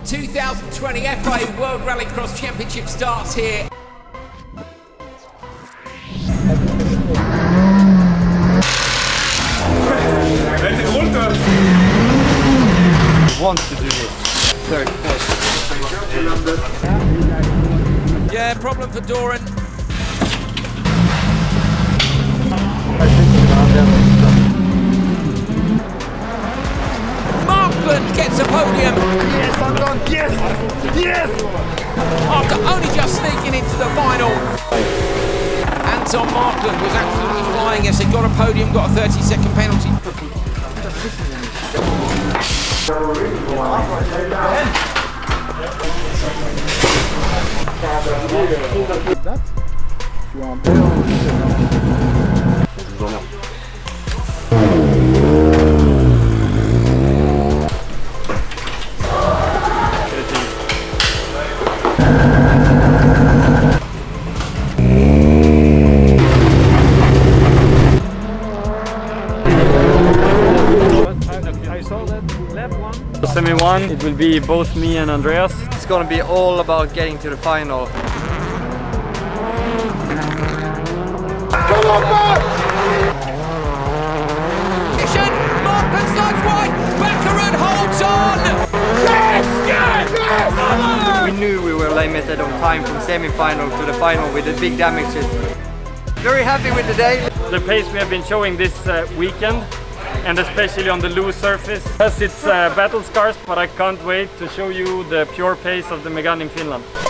2020 FIA World Rallycross Championship starts here. Wants to do this. Third place. Yeah, problem for Doran. Markland gets a podium. Yes, I'm done. Yes! Yes! After only just sneaking into the final. Anton Markland was absolutely flying as he got a podium, got a 30-second penalty. Semi 1, it will be both me and Andreas. It's gonna be all about getting to the final. Come on, Mark! Markland slides wide, Baccarat holds on! Yes! Yes! Yes! We knew we were limited on time from semi-final to the final with the big damages. Very happy with the day. The pace we have been showing this weekend, and especially on the loose surface, has its battle scars, but I can't wait to show you the pure pace of the Megane in Finland.